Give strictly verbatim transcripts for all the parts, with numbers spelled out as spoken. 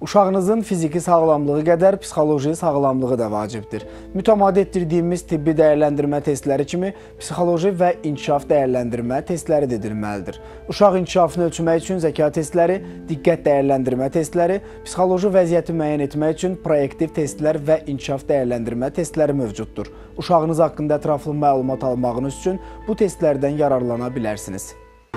Uşağınızın fiziki sağlamlığı qədər psixoloji sağlamlığı da vacibdir. Mütəmadi etdirdiyimiz tibbi dəyərləndirmə testləri kimi psixoloji və inkişaf dəyərləndirmə testləri də edilməlidir. Uşaq inkişafını ölçmək üçün zəka testləri, diqqət dəyərləndirmə testləri, psixoloji vəziyyəti müəyyən etmək üçün proyektiv testlər və inkişaf dəyərləndirmə testləri mövcuddur. Uşağınız haqqında ətraflı məlumat almağınız üçün bu testlərdən yararlana bilərsiniz.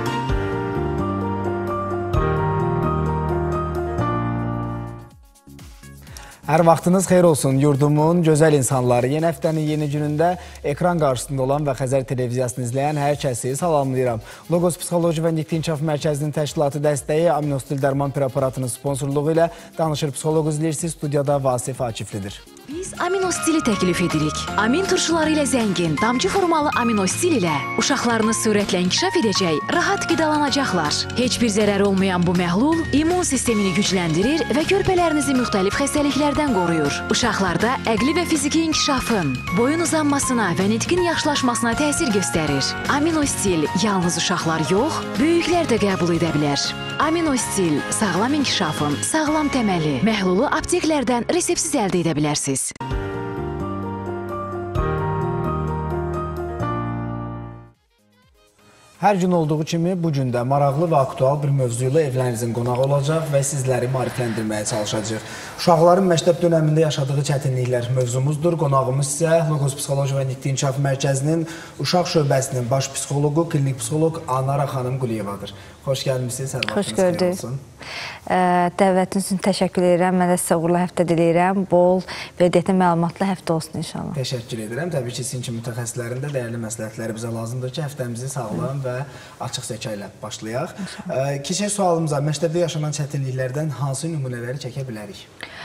Hər vaxtınız xeyir olsun, yurdumun gözəl insanları. Yeni həftənin yeni günündə ekran qarşısında olan və Xəzər televiziyasını izləyən hər kəsi salamlayıram. Logos Psixoloji və Nikdi İnkişaf Mərkəzinin təşkilatı dəstəyi Aminostil dərman preparatının sponsorluğu ilə Danışır Psixoloq izləyirsiz, studiyada Vasif Akiflidir. Biz aminostili təklif edirik. Amin turşuları ilə zəngin, damcı formalı aminostil ilə uşaqlarınız sürətlə inkişaf edəcək, rahat qidalanacaqlar. Heç bir zərər olmayan bu məhlul immun sistemini gücləndirir və körpələrinizi müxtəlif xəstəliklərdən qoruyur. Uşaqlarda əqli və fiziki inkişafın, boyun uzanmasına və nitqin yaxşılaşmasına təsir göstərir. Aminostil yalnız uşaqlar yox, böyüklər də qəbul edə bilər. Aminostil sağlam inkişafın sağlam təməli. Məhlulu apteklərdən resepsiz əldə edə bilərsiniz. Hər gün olduğu kimi bu gün də maraqlı və aktual bir mövzu ilə evlərinizin qonağı olacaq və sizləri maarifləndirməyə çalışacaq. Uşaqların məktəb dönəmində yaşadığı çətinliklər mövzumuzdur. Qonağımız isə Logos Psixoloji və Nikdi İnkişaf Mərkəzinin Uşaq Şöbəsinin baş psixoloqu, klinik psixoloq Anara xanım Quliyevadır. Xoş gəlmişsiniz, hər vaxtınız xeyir olsun. Dəvətiniz üçün təşəkkür edirəm. Mən də sizə uğurlu həftə diləyirəm. Bol və detaylı məlumatlı həftə olsun inşallah. Təşəkkür edirəm. Təbii ki, sizin kimi mütəxəssislərin də dəyərli məsləhətləri bizə lazımdır ki, həftəmizi sağlam və açıq zəka ilə başlayaq. Keçək sualımıza, məktəbdə yaşanan çətinliklərdən hansı nümunələri çəkə bilərik?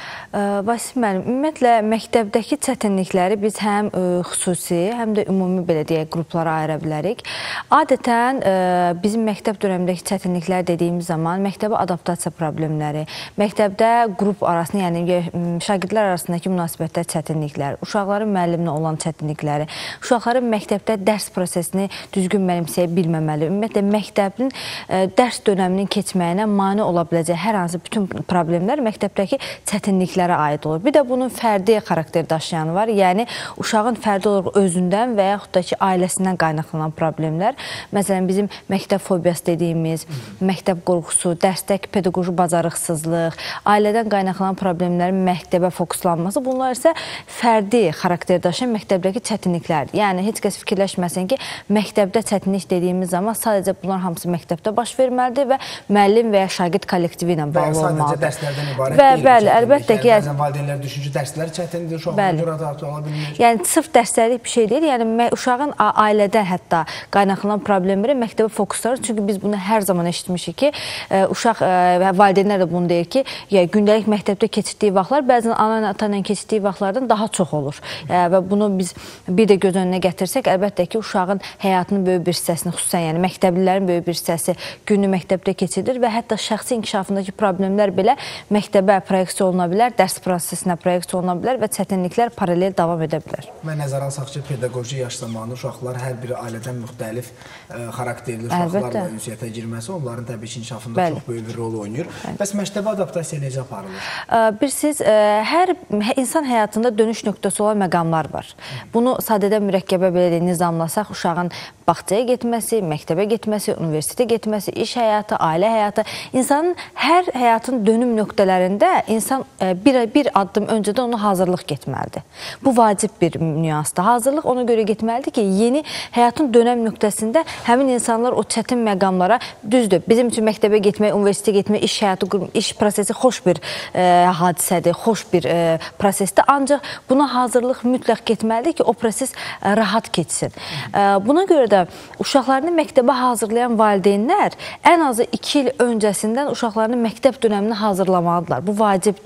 Vasif müəllim, ümumiyyətlə məktəbdəki çətinlikləri biz həm xüsusi, həm də ümumi belə deyək qruplara ayıra bilərik. Adətən bizim məktəb dönəmindəki çətinliklər dediyimiz zaman məktəbə adaptasiya problemləri, məktəbdə qrup arasında, yəni şagirdlər arasındakı münasibətlər çətinliklər, uşaqların müəllimlə olan çətinlikləri, uşaqların məktəbdə dərs prosesini düzgün mənimsəyə bilməməli, ümumiyyətlə məktəbin dərs dönəminin keçməyinə mane ola biləcək hər hansı bütün problemlər məktəbdəki çətinliklər aid olur. Bir də bunun fərdi xarakter daşıyanı var. Yəni, uşağın fərdi olaraq özündən və yaxud da ki, ailəsindən qaynaqlanan problemlər. Məsələn, bizim məktəb fobiyası dediyimiz, məktəb qorxusu, dərsdəki pedaqoji bacarıqsızlıq, ailədən qaynaqlanan problemlərin məktəbə fokuslanması, bunlar isə fərdi xarakter daşıyan məktəbdəki çətinliklərdir. Yəni, heç kəs fikirləşməsin ki, məktəbdə çətinlik dediyimiz zaman sadəcə bunlar hamısı məktəbdə baş verməlidir və müəllim və ya şagird kollektivi ilə bağlı olmalıdır. Sadəcə dərslərdən ibarət deyil. Bəli, əlbəttə ki, bəzən valideynlər düşünür ki, dərslər çətindir, uşaqlar görə adaptə ola bilmir. Yəni, sırf dərslərlik bir şey deyil. Yəni, uşağın ailədən hətta qaynaqlanan problemləri məktəbə fokuslanır. Çünki biz bunu hər zaman eşitmişik ki, uşaq və valideynlər də bunu deyir ki, gündəlik məktəbdə keçirdiyi vaxtlar bəzən ana ata ilə keçirdiyi vaxtlardan daha çox olur. Və bunu biz bir də göz önünə gətirsək, əlbəttə ki, uşağın həyatının böyük bir hissəsini, xüsusən yəni məktəblilərin böyük bir hissəsi günü məktəbdə keçirilir və hətta şəxsi inkişafındakı problemlər belə məktəbə proyeksiya oluna bilər, dərs prosesinə proyeksiya oluna bilər və çətinliklər paralel davam edə bilər. Və nəzərə alsaq ki, pedaqoji yaş zamanı uşaqlar hər biri ailədən müxtəlif xarakterli uşaqlarla ünsiyyətə girməsi onların təbii ki, inkişafında çox böyük bir rol oynayır. Bəs məktəbə adaptasiya necə aparılır? Bilirsiniz, hər insan həyatında dönüş nöqtəsi olan məqamlar var. Bunu sadədən mürəkkəbə belə nizamlasaq, uşağın bağçaya getməsi, məktəbə getməsi, universitetə getməsi, iş həyatı, ailə həyatı, insanın hər həyatın dönüm nöqtələrində insan bir, bir addım öncədən ona hazırlıq getməlidir. Bu vacib bir nüansdır. Hazırlıq ona görə getməlidir ki, yeni həyatın dönəm nöqtəsində həmin insanlar o çətin məqamlara, düzdür, bizim üçün məktəbə getmək, universitetə getmək, iş həyatı, iş prosesi xoş bir e, hadisədir, xoş bir e, prosesdir. Ancaq buna hazırlıq mütləq getməlidir ki, o proses e, rahat keçsin. E, buna görə də uşaqlarını məktəbə hazırlayan valideynlər ən azı iki il öncəsindən uşaqlarını məktəb dönəmini hazırlamalıdırlar. Bu vacibdir.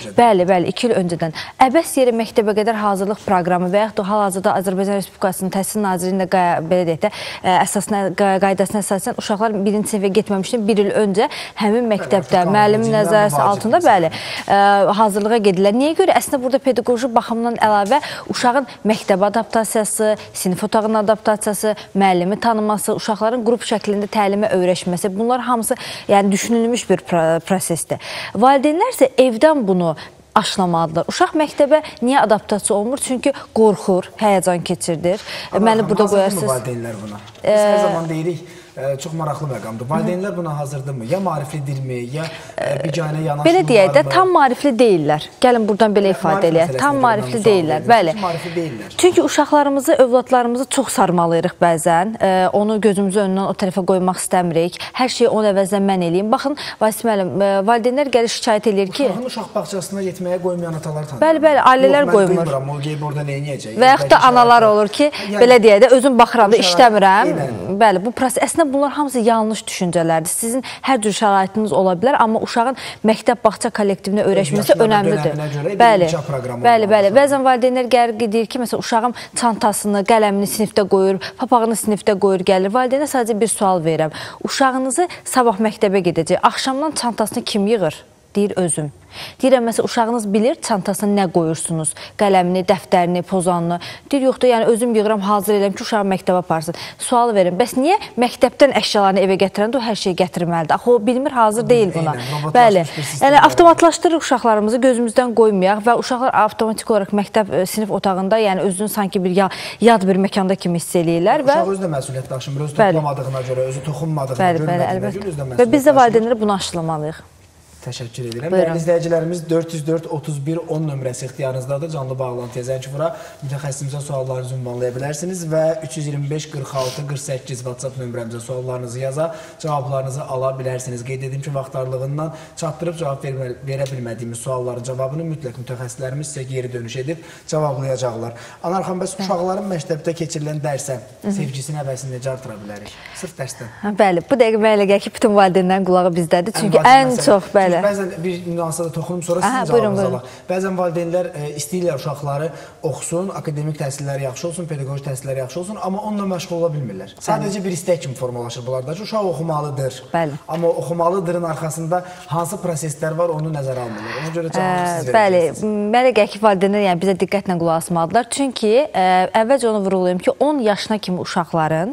projedə? Bəli, bəli, iki il öncədən. Əbəs yeri məktəbə qədər hazırlıq proqramı və yaxud da hal-hazırda Azərbaycan Respublikasının Təhsil Nazirliyinin belə deyək də, əsasına, qaydasına əsasən uşaqlar birinci sinifə getməmişdən bir il öncə həmin məktəbdə müəllimin nəzarəti altında bəli, hazırlığa gedirlər. Niyə görə? Əslində burada pedaqoji baxımdan əlavə uşağın məktəbə adaptasiyası, sinif otağının adaptasiyası, müəllimi tanıması, uşaqların qrup şəklində təlimə öyrəşməsi, bunlar hamısı yəni düşünülmüş bir prosesdir. Valideynlər isə evdən bunu aşılamalıdır. Uşaq məktəbə niyə adaptasiya olmur? Çünki qorxur, həyəcan keçirdir. Məni burada qoyarsınız. Valideynlər buna? Biz hər zaman deyirik, çox maraqlı məqamdır. Valideynlər buna hazırdırmı? Ya maariflidirmi, ya biganə yanaşma belə deyək də, varmı? tam maarifli deyirlər. Gəlin buradan belə ifadə eləyək. Tam maarifli deyirlər. Bəli. Çünki uşaqlarımızı, övladlarımızı çox sarmalayırıq bəzən. Onu gözümüzün önündən o tərəfə qoymaq istəmirik. Hər şeyi onun əvəzdən mən eləyim. Baxın, Vasif müəllim, valideynlər gəlir şikayət eləyir ki... Uşağın uşaq bağçasına getməyə qoymayan atalar tanıyır. Bəli, bəli, ailələr qoymur. Yox, mən qoymuram, o qeyb orada neyniyəcək? Və yaxud da analar olur ki, belə deyək də, özüm baxıram da, işləmirəm. Bəli, bu proses, əslində bunlar hamısı yanlış düşüncələrdir. Sizin hər cür şəraitiniz ola bilər, amma uşağın məktəb-bağça kollektivinə öyrəşməsi önəmlidir. Bəli, bəli, bəli. Bəzən valideynlər gəlir, deyir ki, məsələn, uşağım çantasını, qələmini sinifdə qoyur, papağını sinifdə qoyur, gəlir. Valideynə sadəcə bir sual verirəm. Uşağınızı sabah məktəbə gedəcək, axşamdan çantasını kim yığır? Deyir, özüm. Deyirəm, məsələn, uşağınız bilir çantasına nə qoyursunuz? Qələmini, dəftərini, pozanını. Deyir, yox da, yəni özüm yığıram, hazır edirəm ki, uşağı məktəbə aparsın. Sual verin, bəs niyə məktəbdən əşyalarını evə gətirəndə o hər şeyi gətirməlidir? Axı, o bilmir, hazır deyil buna. Bəli, yəni avtomatlaşdırırıq uşaqlarımızı, gözümüzdən qoymayaq və uşaqlar avtomatik olaraq məktəb sinif otağında, yəni özünü sanki bir yad bir məkanda kimi hiss eləyirlər. Uşaq özü də məsuliyyət daşımır, özü toplamadığına görə, özü toxunmadığına görmədiyinə görə özü də məsuliyyət və biz də valideynlərə bunu aşılamalıyıq. Təşəkkür edirəm. Dəyərli izləyicilərimiz dörd yüz dörd otuz bir on nömrəsi ixtiyarınızdadır. Canlı bağlantıya zəng vura mütəxəssisimizə suallarınızı ünvanlaya bilərsiniz və üç yüz iyirmi beş qırx altı qırx səkkiz WhatsApp nömrəmizə suallarınızı yaza, cavablarınızı ala bilərsiniz. Qeyd edim ki, vaxt darlığından çatdırıb cavab verə bilmədiyimiz sualların cavabını mütləq mütəxəssislərimiz sizə geri dönüş edib cavablayacaqlar. Anarxan, bəs uşaqların məktəbdə keçirilən dərsə sevgisini, həvəsini necə artıra bilərik? Sırf dərsdən. Bəli, bu dəqiqə mənə elə gəlir ki, bütün valideynlərin qulağı bizdədir. Çünki ən çox, bəli. Bəzən bir nüansa da toxunum, sonra sizin cavabınızı alaq. Bəzən valideynlər istəyirlər uşaqları oxusun, akademik təhsilləri yaxşı olsun, pedaqoji təhsilləri yaxşı olsun, amma onunla məşğul ola bilmirlər. Sadəcə bir istək kimi formalaşır bunlarda ki, uşaq oxumalıdır. Amma oxumalıdırın arxasında hansı proseslər var, onu nəzərə almırlar. Ona görə cavabı siz verəcəksiniz. Bəli, mənə gəlir ki, valideynlər bizə diqqətlə qulaq asmalıdırlar. Çünki əvvəlcə onu vurğulayım ki, on yaşına kimi uşaqların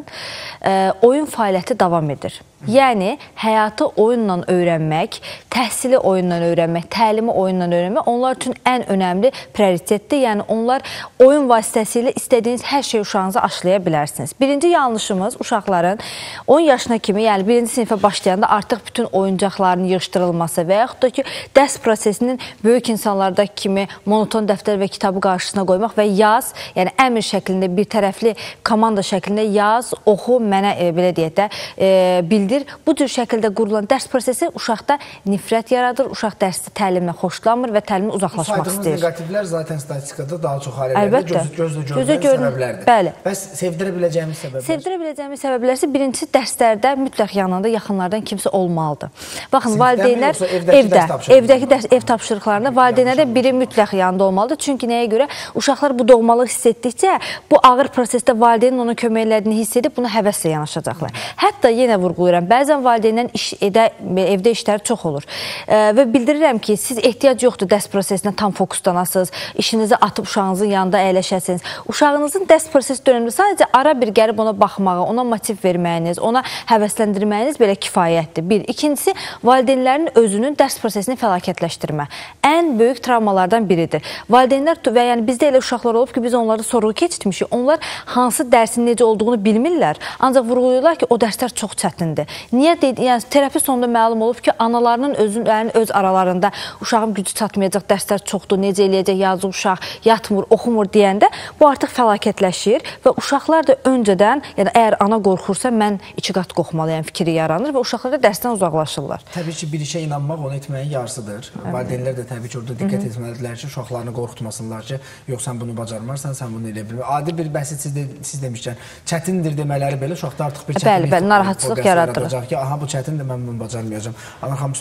oyun fəaliyyəti davam edir. Yəni, həyatı oyunla öyrənmək, təhsili oyunla öyrənmək, təlimi oyunla öyrənmək onlar üçün ən önəmli prioritetdir. Yəni, onlar oyun vasitəsilə istədiyiniz hər şey uşağınıza aşılaya bilərsiniz. Birinci yanlışımız uşaqların on yaşına kimi, yəni birinci sinifə başlayanda artıq bütün oyuncaqların yığışdırılması və yaxud da ki, dərs prosesinin böyük insanlardakı kimi monoton dəftər və kitabı qarşısına qoymaq və yaz, yəni əmr şəklində, bir tərəfli komanda şəklində yaz, oxu, mənə belə deyək də, bildir. Bu cür şəkildə qurulan dərs prosesi uşaqda nifrət yaradır, uşaq dərsdə təlimlə xoşlanmır və təlimlə uzaqlaşmaq istəyir. Saydığımız neqativlər zaten statistikada daha çox ailələrdə gözlə görülən səbəblərdir. Bəli. Bəs sevdirə biləcəyimiz səbəblər? Sevdirə biləcəyimiz səbəblər isə birincisi dərslərdə mütləq yanında yaxınlardan kimsə olmalıdır. Baxın, valideynlər evdə, evdəki dərs, ev tapşırıqlarında valideynlərdə biri mütləq yanında olmalıdır. Çünki nəyə görə? Uşaqlar bu doğmalıq hiss etdikcə bu ağır prosesdə valideynin ona kömək elədiyini hiss edib buna həvəslə yanaşacaqlar. Hətta yenə vurğulayıram, bəzən valideynlərin iş edə, evdə işləri çox olur e, və bildirirəm ki, siz ehtiyac yoxdur dərs prosesinə tam fokuslanasınız, işinizi atıb uşağınızın yanında əyləşəsiniz. Uşağınızın dərs prosesi dönəmində sadəcə ara bir gəlib ona baxmağa, ona motiv verməyiniz, ona həvəsləndirməyiniz belə kifayətdir. Bir. İkincisi, valideynlərin özünün dərs prosesini fəlakətləşdirmə. Ən böyük travmalardan biridir. Valideynlər və yəni bizdə elə uşaqlar olub ki, biz onları sorğu keçirtmişik. Onlar hansı dərsin necə olduğunu bilmirlər, ancaq vurğulayırlar ki, o dərslər çox çətindir. Niyə deyil? Yəni, terapi sonunda məlum olub ki, analarının özünün öz aralarında uşağın gücü çatmayacaq, dərslər çoxdur, necə eləyəcək, yazıq uşaq, yatmır, oxumur deyəndə bu artıq fəlakətləşir və uşaqlar da öncədən, yəni əgər ana qorxursa, mən iki qat qorxmalıyam fikri yaranır və uşaqlar da dərsdən uzaqlaşırlar. Təbii ki, bir işə inanmaq onu etməyin yarısıdır. Valideynlər də təbii ki, orada diqqət etməlidirlər ki, uşaqlarını qorxutmasınlar ki, yox, sən bunu bacarmarsan, sən bunu eləyə bilmir. Adi bir bəsit siz demişkən, çətindir demələri belə uşaqda artıq bir çətinlik narahatçılıq yaradır. Ki, aha, bu çətindir, mən bunu bacarmayacağam. Anarxan, sponsorlarımıza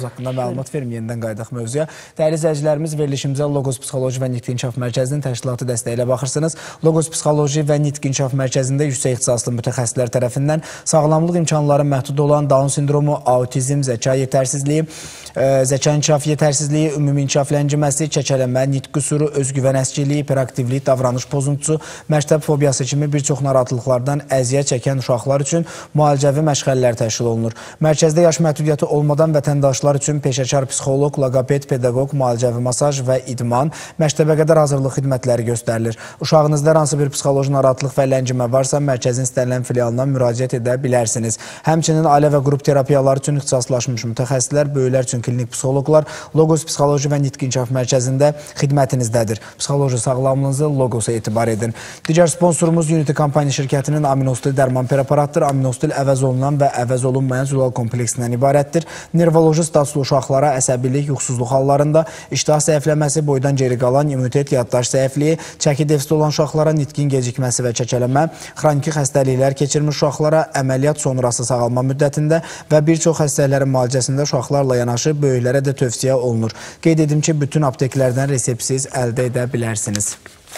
Logos haqqında məlumat verim, yenidən qaydaq mövzuya. Dəyərli izləyicilərimiz, verilişimizə Logos Psixoloji və Nitq İnkişaf Mərkəzinin təşkilatı dəstəyi ilə baxırsınız. Logos Psixoloji və Nitq İnkişaf Mərkəzində yüksək ixtisaslı mütəxəssislər tərəfindən sağlamlıq imkanları məhdud olan Down sindromu, autizm, zəka yetərsizliyi, zəka inkişaf yetərsizliyi, ümumi inkişaf ləngiməsi, çəkələnmə, nitq qüsuru, özgüvən əskiliyi, hiperaktivlik, davranış pozuntusu, məktəb fobiyası kimi bir çox narahatlıqlardan əziyyət çəkən uşaqlar üçün müalicəvi məşğələlər təşkil olunur. Mərkəzdə yaş məhdudiyyəti olmadan vətəndaşlar üçün peşəkar psixoloq, loqoped, pedaqoq, müalicəvi masaj və idman, məktəbə qədər hazırlıq xidmətləri göstərilir. Uşağınızda hansı bir psixoloji narahatlıq və ləngimə varsa, mərkəzin istənilən filialına müraciət edə bilərsiniz. Həmçinin ailə və qrup terapiyaları üçün ixtisaslaşmış mütəxəssislər, böyüklər üçün klinik psixoloqlar Logos Psixoloji və Nitq İnkişaf Mərkəzində xidmətinizdədir. Psixoloji sağlamlığınızı Logosa etibar edin. Digər sponsorumuz Unity Company şirkətinin Aminostil dərman preparatıdır. Aminostil əvəz olunan və əvəz olunmayan zülal kompleksindən ibarətdir. Nervoloji statuslu uşaqlara əsəbilik, yuxusuzluq hallarında, iştah zəifləməsi, boydan geri qalan immunitet, yaddaş zəifliyi, çəki defisiti olan uşaqlara nitqin gecikməsi və çəkələnmə, xroniki xəstəliklər keçirmiş uşaqlara əməliyyat sonrası sağalma müddətində və bir çox xəstəliklərin müalicəsində uşaqlarla yanaşı böyüklərə də tövsiyə olunur. Qeyd edim ki, bütün apteklərdən reseptsiz əldə edə bilərsiniz.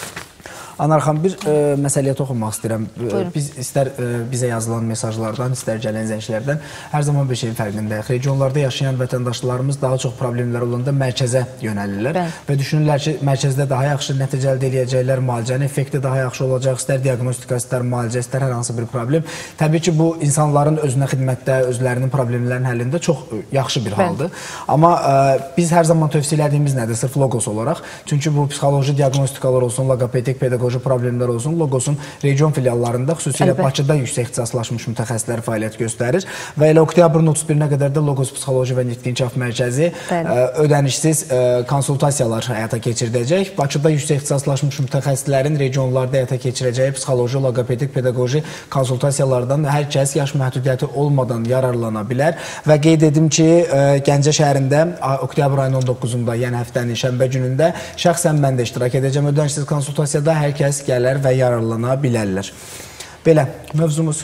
Anar xanım, bir e, məsələyə toxunmaq istəyirəm. Buyurun. Biz istər e, bizə yazılan mesajlardan, istər gələn zənglərdən hər zaman bir şeyin fərqindəyik. Regionlarda yaşayan vətəndaşlarımız daha çox problemlər olanda mərkəzə yönəlirlər. Bəli. Və düşünürlər ki, mərkəzdə daha yaxşı nəticə əldə edəcəklər, müalicənin effekti daha yaxşı olacaq, istər diaqnostika, istər müalicə, istər hər hansı bir problem. Təbii ki, bu insanların özünə xidmətdə, özlərinin problemlərinin həllində çox yaxşı bir haldır. Bəli. Amma e, biz hər zaman tövsiyə elədiyimiz nədir? Sırf Logos olaraq. Çünki bu psixoloji diaqnostikalar olsun, loqopedik, pedaqoji problemlər olsun, Logosun region filiallarında, xüsusilə Əlbət. Bakıda yüksək ixtisaslaşmış mütəxəssislər fəaliyyət göstərir və elə oktyabrın otuz birinə qədər də Logos Psixoloji və Nitq İnkişaf Mərkəzi ə, ödənişsiz ə, konsultasiyalar həyata keçirdəcək. Bakıda yüksək ixtisaslaşmış mütəxəssislərin regionlarda həyata keçirəcəyi psixoloji, loqopedik, pedaqoji konsultasiyalardan hər kəs yaş məhdudiyyəti olmadan yararlana bilər və qeyd edim ki, ə, Gəncə şəhərində oktyabr ayının on doqquzunda, yəni həftənin şənbə günündə şəxsən mən də iştirak edəcəm ödənişsiz konsultasiyada. Hər kəs gələr və yararlana bilərlər. Belə, mövzumuz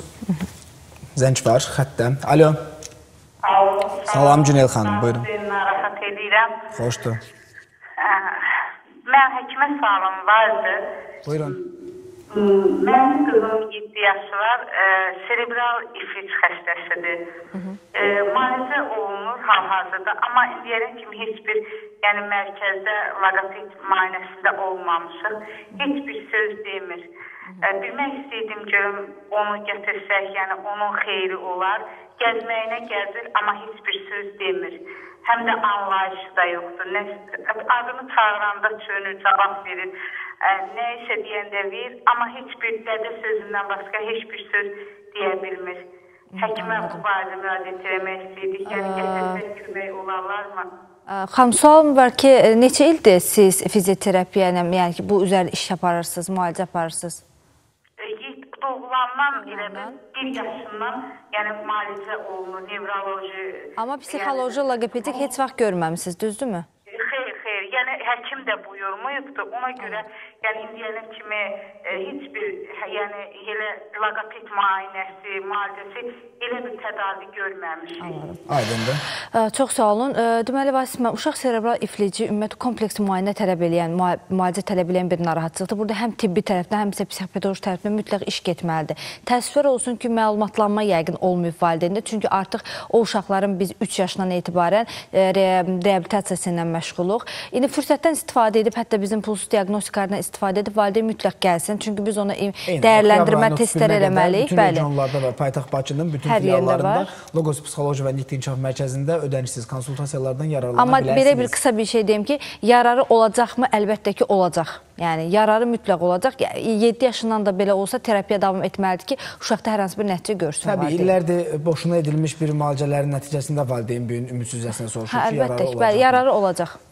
zəng var, xəttə. Alo. Alo. Salam Günel xanım, buyurun. Narahat edirəm. Xoşdur. Mən həkimə sualım vardı. Buyurun. Mənim qızım yeddi yaşı var, serebral iflic xəstəsidir. Müalicə olunur hal-hazırda, amma indiyənə kimi heç bir yəni mərkəzdə loqoped müayinəsində olmamışıq. Heç bir söz demir. Bilmək istəydim görüm, onu gətirsək, yəni onun xeyri olar. Gəzməyinə gəzir, amma heç bir söz demir. Həm də anlayışı da yoxdur. Adını çağıranda çönür, cavab verir. Nə isə deyəndə verir, amma heç bir dədə sözündən başqa heç bir söz deyə bilmir. Həkimə bu barədə müraciət etmək istəyirdik. Yəni gətirsək kömək olarlarmı? Xanım, sualım var ki, neçə ildir siz fizioterapiya, yəni ki, bu üzərində iş aparırsınız, müalicə aparırsınız? Doğulandan elə bir yaşından yəni müalicə olunur, nevroloji. Amma psixoloji, loqopedik heç vaxt görməmisiniz, düzdürmü? Xeyr, xeyr. Yəni həkim də buyurmayıbdır. Ona görə yəni indiyənə kimi e, heç bir yəni elə loqoped müayinəsi, müalicəsi elə bir tədavi görməmişik. Aydındır. Çox sağ olun. Deməli, Vasif, uşaq serebral iflici ümumiyyətlə kompleks müayinə tələb eləyən, müalicə tələb eləyən bir narahatçılıqdır. Burada həm tibbi tərəfdən, həm isə psixopedoloji tərəfdən mütləq iş getməlidir. Təəssüflər olsun ki, məlumatlanma yəqin olmayıb valideyndə. Çünki artıq o uşaqların biz üç yaşından etibarən re reabilitasiyası ilə məşğuluq. İndi fürsətdən istifadə edib, hətta bizim pulsuz diaqnostikalardan istifadə edib, valideyn mütləq gəlsin. Çünki biz ona dəyərləndirmə testləri eləməliyik. Bütün regionlarda və paytaxt Bakının bütün filiallarında Logos Psixoloji və Nitq İnkişaf Mərkəzində ödənişsiz konsultasiyalardan yararlana Amma bilərsiniz. Amma belə bir qısa bir şey deyim ki, yararı olacaqmı? Əlbəttə ki, olacaq. Yəni, yararı mütləq olacaq. yeddi yaşından da belə olsa terapiya davam etməlidir ki, uşaqda hər hansı bir nəticə görsün. Təbii, illərdir boşuna edilmiş bir müalicələrin nəticəsində valideyn böyün ümidsizcəsinə soruşur hə, ki, yararı olacaq. olacaq. Yararı olacaq.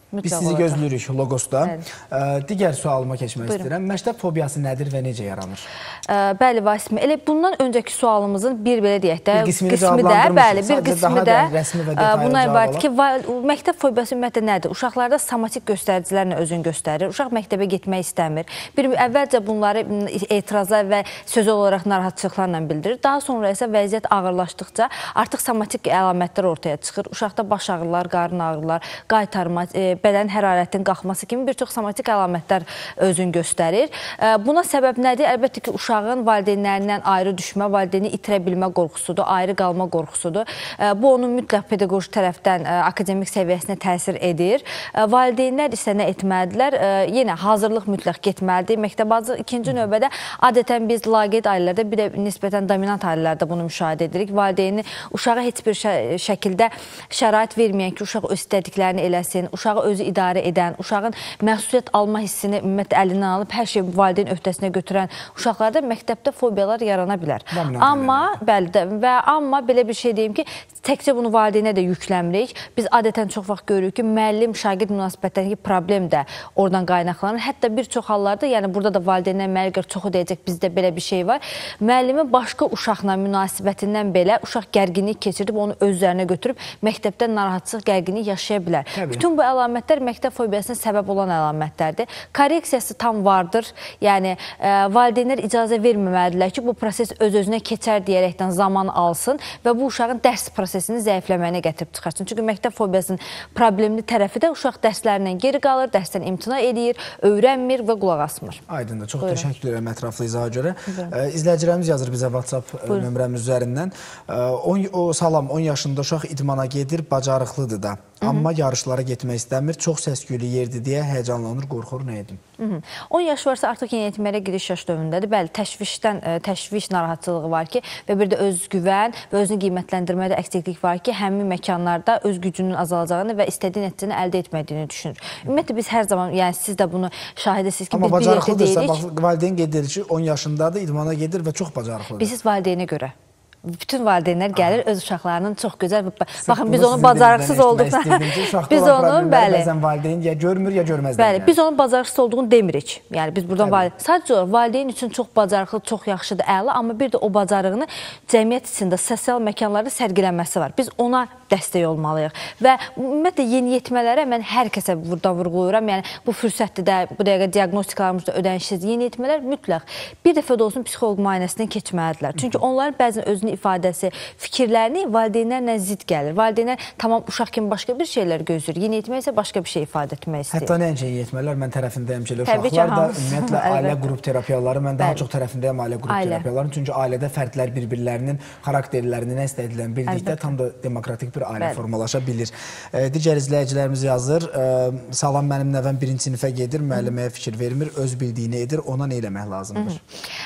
Biz sizi gözləyirik Logosda. Digər sualıma keçmək istəyirəm. Məktəb fobiyası nədir və necə yaranır? Bəli, Vasim, elə bundan öncəki sualımızın bir belə deyək də, qismi də, bəli, bir qismi də buna ibarət ki, məktəb fobiyası ümumiyyətlə nədir? Uşaqlarda somatik göstəricilərlə özünü göstərir. Uşaq məktəbə getmək istəmir. Bir əvvəlcə bunları etirazlar və söz olaraq narahatçılıqlarla bildirir. Daha sonra isə vəziyyət ağırlaşdıqca artıq somatik əlamətlər ortaya çıxır. Uşaqda baş ağrılar, qarın ağrılar, qaytarma, bədən hərarətinin qalxması kimi bir çox somatik əlamətlər özünü göstərir. Buna səbəb nədir? Əlbəttə ki, uşağın valideynlərindən ayrı düşmə, valideyni itirə bilmə qorxusudur, ayrı qalma qorxusudur. Bu, onun mütləq pedaqoji tərəfdən akademik səviyyəsinə təsir edir. Valideynlər isə nə etməlidirlər? Yenə hazırlıq mütləq getməlidir. Məktəbazı ikinci növbədə adətən biz laqeyd ailələrdə, bir də nisbətən dominant ailələrdə bunu müşahidə edirik. Valideyni uşağa heç bir şəkildə şərait verməyən ki, uşaq öz istədiklərini eləsin, uşağı özü idarə edən, uşağın məsuliyyət alma hissini ümumiyyətlə əlindən alıb, hər şey valideyn öhdəsinə götürən uşaqlarda məktəbdə fobiyalar yarana bilər. Amma, bəli də, və amma belə bir şey deyim ki, təkcə bunu valideynə də yüklənmirik. Biz adətən çox vaxt görürük ki, müəllim-şagird münasibətlərindəki problem də oradan qaynaqlanır. Hətta bir çox hallarda, yəni burada da valideynlər müəllimlər çoxu deyəcək, bizdə belə bir şey var. Müəllimin başqa uşaqla münasibətindən belə uşaq gərginlik keçirib, onu öz üzərinə götürüb, məktəbdə narahatçılıq, gərginlik yaşaya bilər. Təbii. Bütün bu əlamətlər məktəb fobiyasına səbəb olan əlamətlərdir. Korreksiyası tam vardır. Yəni, e, valideynlər icazə verməməlidirlər ki, bu proses öz-özünə keçər deyərəkdən zaman alsın və bu uşağın dərs prosesini zəifləməyinə gətirib çıxarsın. Çünki məktəb fobiyasının problemli tərəfi də uşaq dərslərindən geri qalır, dərsdən imtina edir, öyrənmir və qulaq asmır. Aydındır. Çox Buyurun. Təşəkkür edirəm ətraflı izaha görə. E, izləyicilərimiz yazır bizə WhatsApp Buyurun. nömrəmiz üzərindən. E, on, o, salam, on yaşında uşaq idmana gedir, bacarıqlıdır da. Amma yarışlara getmək istəmir, çox səs-küylü yerdir deyə həyəcanlanır, qorxur, nə edim? on yaş varsa artıq yeniyetməyə giriş yaş dövründədir. Bəli, təşvişdən, təşviş narahatçılığı var ki, və bir də özgüvən və özünü qiymətləndirmədə əksiklik var ki, həmin məkanlarda öz gücünün azalacağını və istədiyi nəticəni əldə etmədiyini düşünür. Ümumiyyətlə, biz hər zaman, yəni siz də bunu şahidəsiniz ki, amma biz bacarıqlıdırsa, valideyn qeyd edir ki, on yaşındadır, idmana gedir və çox bacarıqlıdır. Biz valideynə görə. Bütün valideynlər gəlir öz uşaqlarının çox gözəl, baxın biz onu bacarıqsız olduqdan, biz onun, bəli, bəzən valideyn ya görmür, ya görməzlər. Bəli, biz onun bacarıqsız olduğunu demirik. Yəni biz buradan valideyn, sadəcə olaraq valideyn üçün çox bacarıqlı, çox yaxşıdır, əla, amma bir də o bacarığını cəmiyyət içində, sosial məkanlarda sərgilənməsi var. Biz ona dəstək olmalıyıq. Və ümumiyyətlə yeniyetmələrə mən hər kəsə buradan vurğulayıram. Yəni bu fürsətdə də, bu dəqiqə diaqnostikalarımızda ödənişsiz yeniyetmələr mütləq bir dəfə də olsun psixoloq müayinəsindən keçməlidirlər. Çünki onların bəzən özünü ifadəsi, fikirlərini valideynlərlə zidd gəlir. Valideynlər tamam uşaq kimi başqa bir şeylər gözləyir. Yeniyetmə isə başqa bir şey ifadə etmək istəyir. Hətta nəinki yeniyetmələr, mən tərəfindəyəm ki, uşaqlar da ümumiyyətlə ailə qrup terapiyaları, mən daha çox tərəfindəyəm ailə qrup terapiyaları. Çünki ailədə fərdlər bir-birlərinin xarakterlərini, nə istədiklərini bildikdə tam da demokratik bir ailə formalaşa bilir. Digər izləyicilərimiz yazır, salam, mənim nəvəm birinci sinifə gedir, müəlliməyə fikir vermir, öz bildiyini edir, ona nə eləmək lazımdır?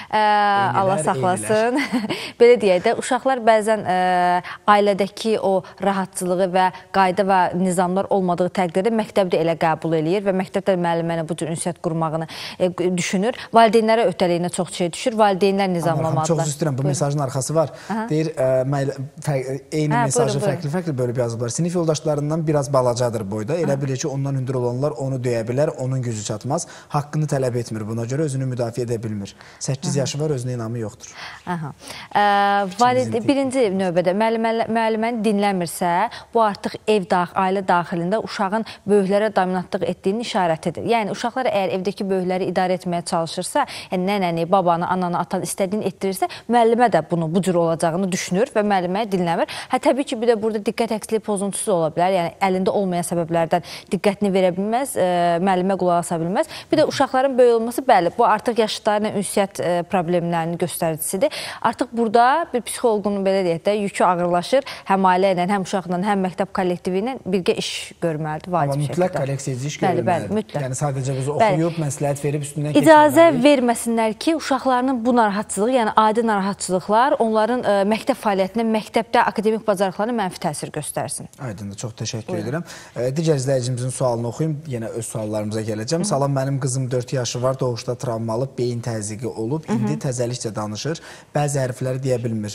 Allah saxlasın. Belə deyək də, uşaqlar bəzən ailədəki o rahatçılığı və qayda və nizamlar olmadığı təqdirdə məktəbdə elə qəbul eləyir və məktəbdə müəllimə bu cür ünsiyyət qurmağını düşünür. Valideynlərə öhdəliyinə çox şey düşür, valideynlər nizamlamalıdır. Çox üzr istəyirəm, bu mesajın arxası var. Deyir, eyni mesajı fərqli-fərqli bölüb yazıblar. Sinif yoldaşlarından biraz balacadır boyda. Elə bilir ki, ondan hündür olanlar onu döyə bilər, onun gücü çatmaz. Haqqını tələb etmir buna görə, özünü müdafiə edə bilmir. səkkiz yaşı var, özünə inamı yoxdur. Birinci növbədə müəlliməni dinləmirsə, bu artıq ev, ailə daxilində uşağın böyüklərə dominantlıq etdiyinin işarətidir. Yəni, uşaqlar əgər evdəki böyükləri idarə etməyə çalışırsa, yəni nənəni, babanı, ananı, atanı istədiyini etdirirsə, müəllimə də bunu bu cür olacağını düşünür və müəlliməyə dinləmir. Hə, təbii ki, bir də burada diqqət əksiliyi pozuntusu ola bilər. Yəni, əlində olmayan səbəblərdən diqqətini verə bilməz, müəllimə qulaq asa bilməz. Bir də uşaqların böyük olması, bəli, bu artıq yaşlılarla ünsiyyət problemlərinin göstəricisidir. Artıq burada bir psixoloqun, belə deyək də, yükü ağırlaşır. Həm ailə ilə, həm uşaqla, həm məktəb kollektivi ilə birgə iş görməlidir, vacib şəkildə. Amma mütləq korreksiya iş görməlidir. Yəni, sadəcə biz oxuyub, məsləhət verib, üstündən keçirməliyik. İcazə verməsinlər ki, uşaqlarının bu narahatçılığı, yəni adi narahatçılıqlar onların məktəb fəaliyyətinə, məktəbdə akademik bacarıqlarına mənfi təsir göstərsin. Aydındır, çox təşəkkür edirəm. Digər izləyicimizin sualını oxuyum, yenə öz suallarımıza gələcəm. Salam, mənim qızım dörd yaşı var, doğuşda travmalı beyin təzyiqi olub, indi təzəlikcə danışır, bəzi hərfləri deyə bilmir.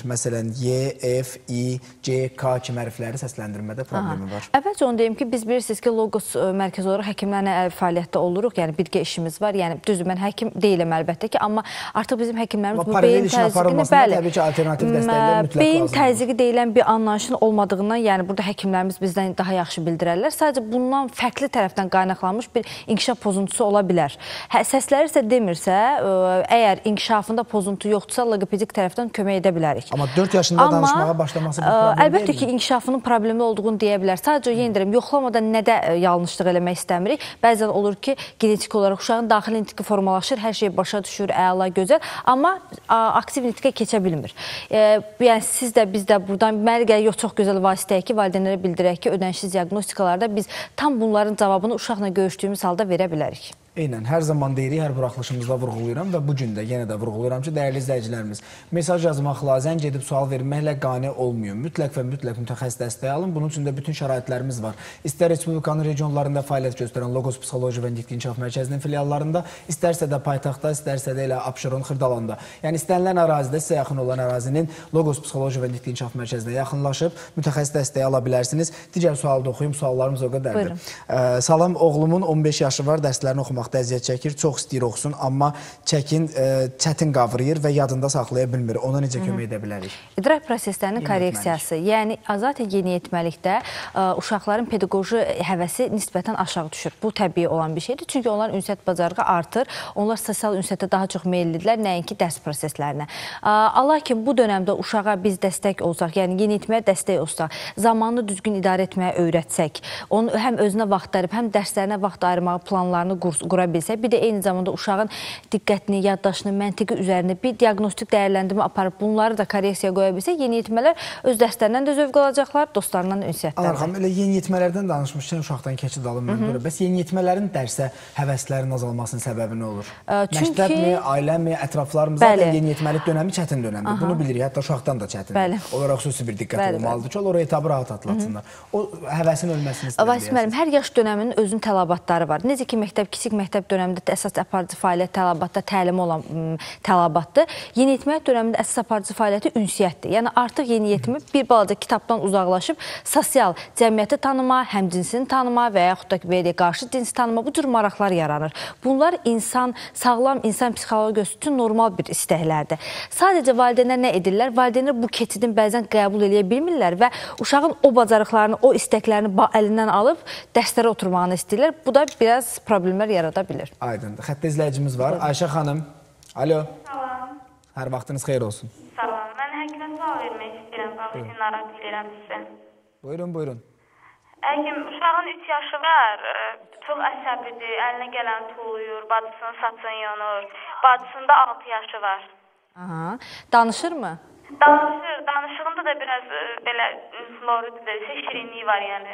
Məsələn, Y, F, I, C, K kimi hərfləri səsləndirmədə problemi var. Əvvəlcə onu deyim ki, biz bilirsiniz ki, Logos mərkəzi olaraq həkimlərlə fəaliyyətdə oluruq. Yəni, birgə işimiz var. Yəni, düzdür, mən həkim deyiləm əlbəttə ki, amma artıq bizim həkimlərimiz bu beyin təzyiqini, bəli, təbii ki, alternativ dəstəklər mütləq beyin lazımdır. təzyiqi deyilən bir anlayışın olmadığından, yəni burada həkimlərimiz bizdən daha yaxşı bildirərlər. Sadəcə bundan fərqli tərəfdən qaynaqlanmış bir inkişaf pozuntusu ola bilər. Hə, səsləri isə demirsə, əgər inkişafında pozuntu yoxdursa, logopedik tərəfdən kömək edə bilərik. Amma dörd yaşında amma, danışmağa başlaması bir problem əlbəttə ki, inkişafının problemli olduğunu deyə bilər. Sadəcə yenə deyirəm, yoxlamadan nədə yanlışlıq eləmək istəmirik. Bəzən olur ki, genetik olaraq uşağın daxili nitqi formalaşır, hər şey başa düşür, əla, gözəl, amma aktiv nitqə keçə bilmir. E, yəni siz də, biz də buradan mənə gəlir, yox, çox gözəl vasitəyə ki, valideynlərə bildirək ki, ödənişsiz diaqnostikalarda biz tam bunların cavabını uşaqla görüşdüyümüz halda verə bilərik. Eynən, hər zaman deyirik, hər buraxılışımızda vurğulayıram və bu gün də yenə də vurğulayıram ki, dəyərli izləyicilərimiz, mesaj yazmaqla, zəng edib sual verməklə qane olmuyor. Mütləq və mütləq mütəxəssis dəstəyi alın. Bunun üçün də bütün şəraitlərimiz var. İstər Respublikanın regionlarında fəaliyyət göstərən Logos Psixoloji və Nitqi İnkişaf Mərkəzinin filiallarında, istərsə də paytaxtda, istərsə də elə Abşeron, Xırdalanda. Yəni, istənilən ərazidə, sizə yaxın olan ərazinin Logos Psixoloji və Nitqi İnkişaf Mərkəzinə yaxınlaşıb, mütəxəssis dəstəyi ala bilərsiniz. Digər sualı da oxuyum, suallarımız o qədərdir. Salam, oğlumun on beş yaşı var, dərslərini oxumaq əziyyət çəkir, çox istəyir oxusun, amma çəkin e, çətin qavrayır və yadında saxlaya bilmir. Ona necə kömək edə bilərik? İdrak proseslərinin korreksiyası, yəni zaten yeniyetməlikdə ə, uşaqların pedaqoji həvəsi nisbətən aşağı düşür. Bu təbii olan bir şeydir. Çünki onların ünsiyyət bacarığı artır. Onlar sosial ünsiyyətə daha çox meyillidirlər, nəinki dərs proseslərinə. Allah ki, bu dönəmdə uşağa biz dəstək olsaq, yəni yeniyetməyə dəstək olsaq, zamanını düzgün idarə etməyə öyrətsək, onu həm özünə vaxt ayırıb, həm dərslərinə vaxt ayırmağı planlarını qura bilsək, bir də eyni zamanda uşağın diqqətini, yaddaşını, məntiqi üzərində bir diaqnostik dəyərləndirmə aparıb bunları da korreksiyaya qoya bilsək, yeniyetmələr öz dərslərindən də zövq alacaqlar, dostlarından da ünsiyyətlərlə. Anar xanım, elə yeniyetmələrdən danışmışkən uşaqdan keçid alın mən görə. Bəs yeniyetmələrin dərsə həvəslərin azalmasının səbəbi nə olur? Çünki... Məktəbmi, ailəmi, ətraflarımız zaten yeniyetməlik dönəmi çətin dönəmdir. Aha. Bunu bilirik, hətta uşaqdan da çətindir. Onlara xüsusi bir diqqət bəli, olmalıdır ki, onlar etabı rahat atlatsınlar. O həvəsin ölməsini istəyir. Hər yaş dönəminin özünün tələbatları var. Necə ki, məktəb, kiçik məktəb dönəmində əsas aparıcı fəaliyyət tələbatda təlim olan tələbatdır. Yeniyetməlik dönəmində əsas aparıcı fəaliyyəti ünsiyyətdir. Yəni artıq yeniyetmə bir balaca kitabdan uzaqlaşıb sosial cəmiyyəti tanıma, həmcinsini tanıma və yaxud da belə qarşı cinsi tanıma bu cür maraqlar yaranır. Bunlar insan, sağlam insan psixologiyası üçün normal bir istəklərdir. Sadəcə valideynlər nə edirlər? Valideynlər bu keçidin bəzən qəbul edə bilmirlər və uşağın o bacarıqlarını, o istəklərini əlindən alıb dərslərə oturmağını istəyirlər. Bu da biraz problemlər yarada bilir. Aydındır. Xəttə izləyicimiz var. Ayşə xanım. Alo. Salam. Hər vaxtınız xeyir olsun. Salam. Mən həkimə sual vermək istəyirəm. Bax, için narahat edirəm sizə. Buyurun, buyurun. Həkim, uşağın üç yaşı var. Çox əsəbidir. Əlinə gələn tuluyur. Bacısının saçını yonur. Bacısında altı yaşı var. Aha. Danışır mı? Danışır. Danışığında da biraz belə florididir. Şirinliyi var yəni.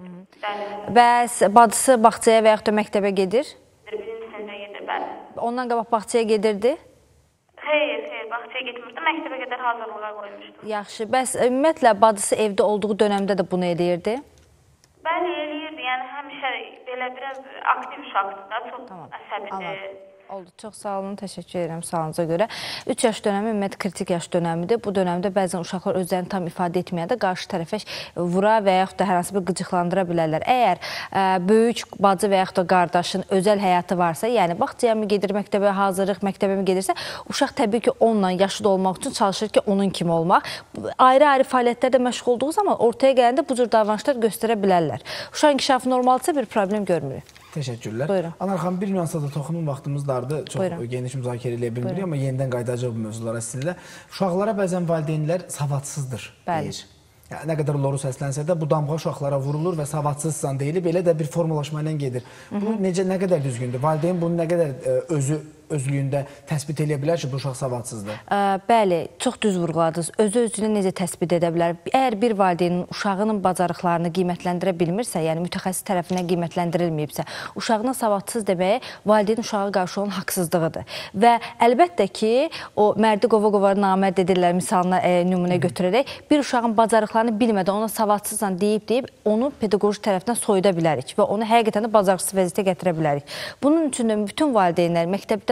Bəs bacısı bağçaya və yaxud da məktəbə gedir? Birinci sinifə gedir, bəli. Ondan qabaq bağçaya gedirdi? Xeyr, xeyr, bağçaya getmirdi. Məktəbə qədər hazırlığa qoymuşdu. Yaxşı. Bəs ümumiyyətlə bacısı evdə olduğu dönəmdə də bunu eləyirdi? Bəli, eləyirdi. Yəni həmişə belə biraz aktiv uşaqdır da, çox tamam. əsəbidir. Oldu. Çox sağ olun. Təşəkkür edirəm sağlığınıza görə. üç yaş dönəmi ümumiyyətlə kritik yaş dönəmidir. Bu dönəmdə bəzən uşaqlar özlərini tam ifadə etməyəndə qarşı tərəfə vura və yaxud da hər hansı bir qıcıqlandıra bilərlər. Əgər ə, böyük bacı və yaxud da qardaşın özəl həyatı varsa, yəni bağçaya mı gedir, məktəbə hazırlıq, məktəbə mi gedirsə, uşaq təbii ki, onunla yaşıd olmaq üçün çalışır ki, onun kimi olmaq. Ayrı-ayrı fəaliyyətlərdə məşğul olduğu zaman ortaya gələndə bu cür davranışlar göstərə bilərlər. Uşaq inkişafı normaldırsa bir problem görmürük. Təşəkkürlər. Buyurun. Anar xanım, bir nüansa da toxunun vaxtımız dardı. Çox Buyurun. Geniş müzakirə eləyə bilmirik, amma yenidən qayıdacaq bu mövzulara sizinlə. Uşaqlara bəzən valideynlər savadsızdır deyir. Yəni, nə qədər loru səslənsə də bu damğa uşaqlara vurulur və savadsızsan deyilib, belə də bir formalaşma ilə gedir. Bu necə, nə qədər düzgündür? Valideyn bunu nə qədər ə, özü özlüyündə təsbit edə bilər ki, bu uşaq savadsızdır? Ə, bəli, çox düz vurğuladınız. Özü özünü necə təsbit edə bilər? Əgər bir valideynin uşağının bacarıqlarını qiymətləndirə bilmirsə, yəni mütəxəssis tərəfindən qiymətləndirilməyibsə, uşağına savadsız deməyə valideyn uşağa qarşı olan haqsızlığıdır. Və əlbəttə ki, o mərdi qova-qova namərd edirlər misalına e, nümunə götürərək, bir uşağın bacarıqlarını bilmədən ona savadsızsan deyib-deyib, onu pedaqoji tərəfindən soyuda bilərik və onu həqiqətən də bacarıqsız vəziyyətə gətirə bilərik. Bunun üçün də bütün valideynlər məktəbdən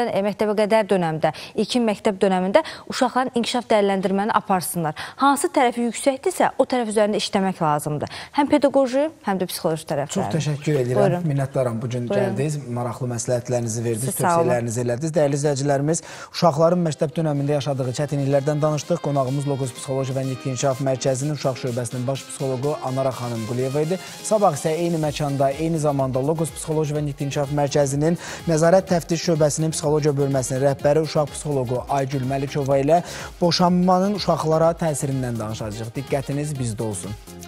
məktəbdən, e, məktəbə qədər dönəmdə, ilkin məktəb dönəmində uşaqların inkişaf dəyərləndirməni aparsınlar. Hansı tərəfi yüksəkdirsə, o tərəf üzərində işləmək lazımdır. Həm pedaqoji, həm də psixoloji tərəfləri. Çox təşəkkür edirəm. Minnətdaram. Bugün gəldiniz, maraqlı məsləhətlərinizi verdiniz, tövsiyələrinizi elədiniz. Dəyərli izləyicilərimiz, uşaqların məktəb dönəmində yaşadığı çətinliklərdən danışdıq. Qonağımız Logos Psixoloji və Nitqi İnkişaf Mərkəzinin Uşaq Şöbəsinin baş psixoloqu Anara xanım Quliyeva idi. Sabah isə eyni məkanda, eyni zamanda Logos Psixoloji və Nitqi İnkişaf Mərkəzinin Nəzarət Təftiş Şöbəsinin Psixologiya bölməsinin rəhbəri uşaq psixoloqu Aygül Məlikova ilə boşanmanın uşaqlara təsirindən danışacağıq. Diqqətiniz bizdə olsun.